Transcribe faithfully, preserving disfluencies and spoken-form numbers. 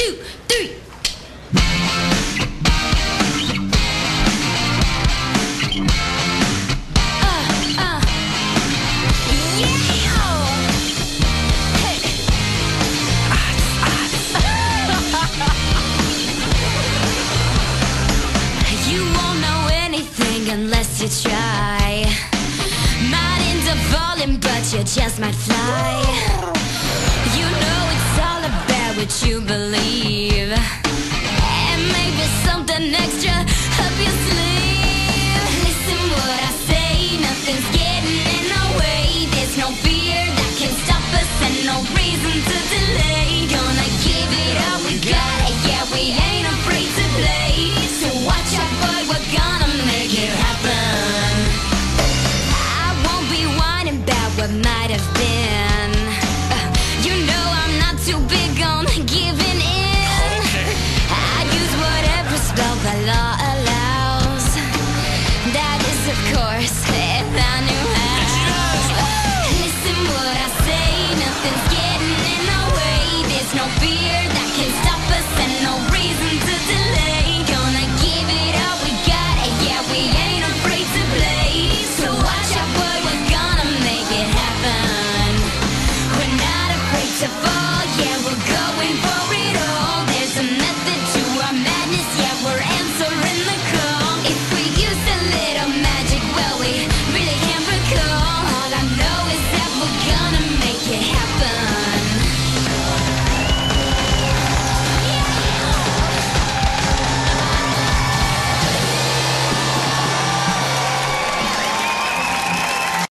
two, three. Uh, uh. Yeah. Hey. You won't know anything unless you try. Might end up falling, but you just might fly. You know it's all about what you believe, and maybe something extra up your sleeve. Listen what I say, nothing's getting in our way. There's no fear that can stop us, and no reason to